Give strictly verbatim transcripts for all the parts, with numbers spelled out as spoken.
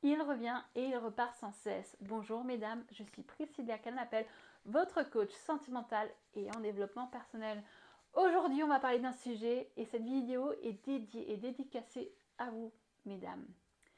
Il revient et il repart sans cesse. Bonjour mesdames, je suis Priscilla Canapel, votre coach sentimental et en développement personnel. Aujourd'hui, on va parler d'un sujet et cette vidéo est dédiée et dédicacée à vous, mesdames.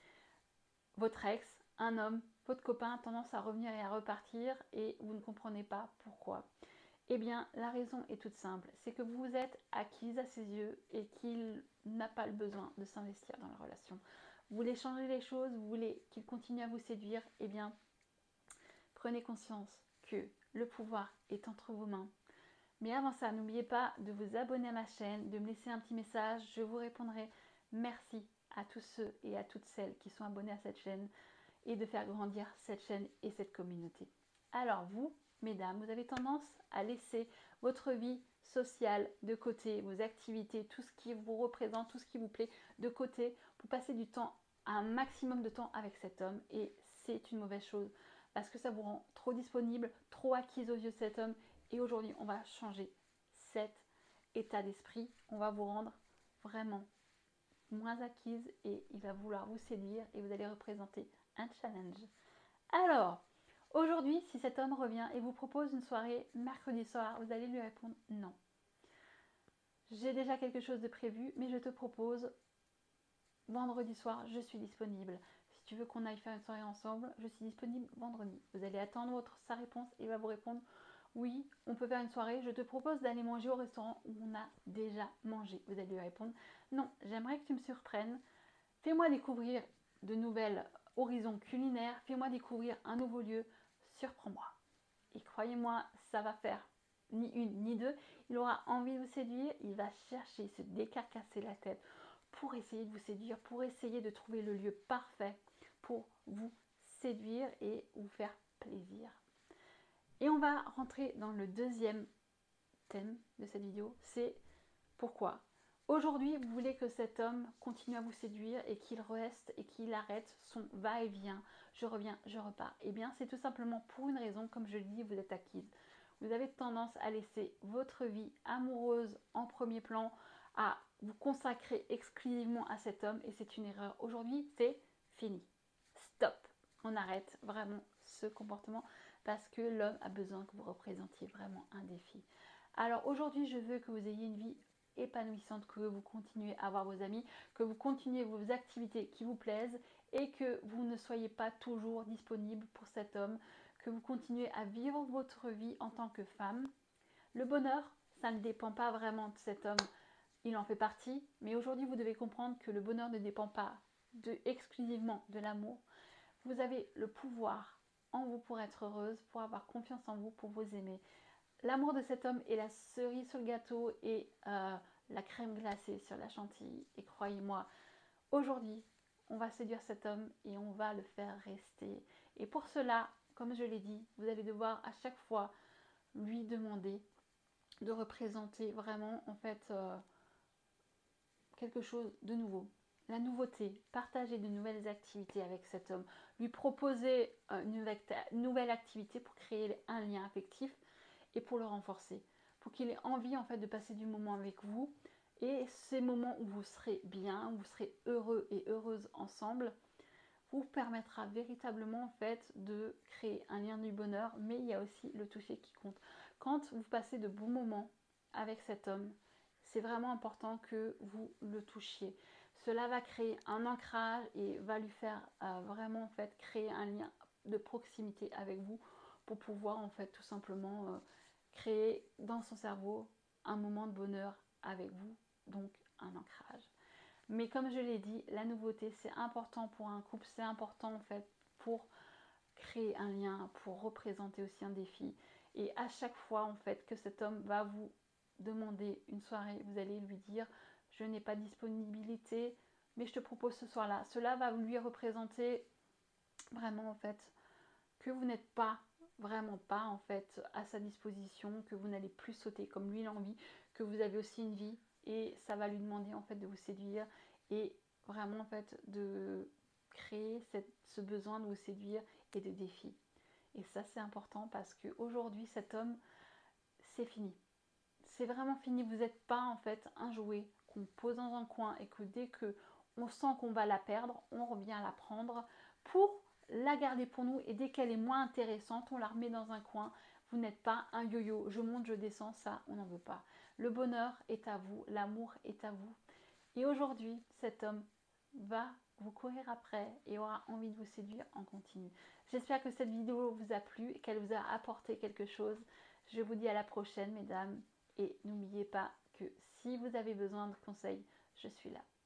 Votre ex, un homme, votre copain a tendance à revenir et à repartir et vous ne comprenez pas pourquoi. Eh bien, la raison est toute simple, c'est que vous êtes acquise à ses yeux et qu'il n'a pas le besoin de s'investir dans la relation. Vous voulez changer les choses, vous voulez qu'il continue à vous séduire, eh bien, prenez conscience que le pouvoir est entre vos mains. Mais avant ça, n'oubliez pas de vous abonner à ma chaîne, de me laisser un petit message, je vous répondrai. Merci à tous ceux et à toutes celles qui sont abonnés à cette chaîne et de faire grandir cette chaîne et cette communauté. Alors vous, mesdames, vous avez tendance à laisser votre vie sociale de côté, vos activités, tout ce qui vous représente, tout ce qui vous plaît de côté pour passer du temps, un maximum de temps avec cet homme et c'est une mauvaise chose parce que ça vous rend trop disponible, trop acquise aux yeux de cet homme et aujourd'hui on va changer cet état d'esprit, on va vous rendre vraiment moins acquise et il va vouloir vous séduire et vous allez représenter un challenge. Alors, aujourd'hui, si cet homme revient et vous propose une soirée mercredi soir, vous allez lui répondre non. J'ai déjà quelque chose de prévu, mais je te propose vendredi soir, je suis disponible. Si tu veux qu'on aille faire une soirée ensemble, je suis disponible vendredi. Vous allez attendre votre, sa réponse et il va vous répondre oui, on peut faire une soirée, je te propose d'aller manger au restaurant où on a déjà mangé. Vous allez lui répondre non, j'aimerais que tu me surprennes. Fais-moi découvrir de nouvelles horizons culinaires, fais-moi découvrir un nouveau lieu, surprends-moi. Et croyez-moi, ça va faire ni une ni deux. Il aura envie de vous séduire, il va chercher, se décarcasser la tête pour essayer de vous séduire, pour essayer de trouver le lieu parfait pour vous séduire et vous faire plaisir. Et on va rentrer dans le deuxième thème de cette vidéo, c'est pourquoi. Aujourd'hui, vous voulez que cet homme continue à vous séduire et qu'il reste et qu'il arrête son va-et-vient, je reviens, je repars. Eh bien, c'est tout simplement pour une raison, comme je le dis, vous êtes acquise. Vous avez tendance à laisser votre vie amoureuse en premier plan, à vous consacrer exclusivement à cet homme et c'est une erreur. Aujourd'hui, c'est fini. Stop. On arrête vraiment ce comportement parce que l'homme a besoin que vous représentiez vraiment un défi. Alors aujourd'hui, je veux que vous ayez une vie épanouissante, que vous continuez à avoir vos amis, que vous continuez vos activités qui vous plaisent et que vous ne soyez pas toujours disponible pour cet homme, que vous continuez à vivre votre vie en tant que femme. Le bonheur, ça ne dépend pas vraiment de cet homme, il en fait partie, mais aujourd'hui vous devez comprendre que le bonheur ne dépend pas de, exclusivement de l'amour. Vous avez le pouvoir en vous pour être heureuse, pour avoir confiance en vous, pour vous aimer. L'amour de cet homme est la cerise sur le gâteau et euh, la crème glacée sur la chantilly. Et croyez-moi, aujourd'hui, on va séduire cet homme et on va le faire rester. Et pour cela, comme je l'ai dit, vous allez devoir à chaque fois lui demander de représenter vraiment en fait euh, quelque chose de nouveau. La nouveauté, partager de nouvelles activités avec cet homme, lui proposer une nouvelle activité pour créer un lien affectif et pour le renforcer, pour qu'il ait envie en fait de passer du moment avec vous et ces moments où vous serez bien, où vous serez heureux et heureuse ensemble, vous permettra véritablement en fait de créer un lien du bonheur, mais il y a aussi le toucher qui compte. Quand vous passez de bons moments avec cet homme, c'est vraiment important que vous le touchiez. Cela va créer un ancrage et va lui faire euh, vraiment en fait créer un lien de proximité avec vous pour pouvoir en fait tout simplement euh, créer dans son cerveau un moment de bonheur avec vous, donc un ancrage. Mais comme je l'ai dit, la nouveauté c'est important pour un couple, c'est important en fait pour créer un lien, pour représenter aussi un défi. Et à chaque fois en fait que cet homme va vous demander une soirée, vous allez lui dire je n'ai pas de disponibilité, mais je te propose ce soir-là. Cela va lui représenter vraiment en fait que vous n'êtes pas vraiment pas en fait à sa disposition, que vous n'allez plus sauter comme lui l'envie, que vous avez aussi une vie et ça va lui demander en fait de vous séduire et vraiment en fait de créer cette, ce besoin de vous séduire et de défis. Et ça c'est important parce qu'aujourd'hui cet homme c'est fini. C'est vraiment fini, vous n'êtes pas en fait un jouet qu'on pose dans un coin et que dès que on sent qu'on va la perdre, on revient à la prendre pour la garder pour nous, et dès qu'elle est moins intéressante, on la remet dans un coin. Vous n'êtes pas un yo-yo, je monte, je descends, ça, on n'en veut pas. Le bonheur est à vous, l'amour est à vous. Et aujourd'hui, cet homme va vous courir après et aura envie de vous séduire en continu. J'espère que cette vidéo vous a plu et qu'elle vous a apporté quelque chose. Je vous dis à la prochaine, mesdames. Et n'oubliez pas que si vous avez besoin de conseils, je suis là.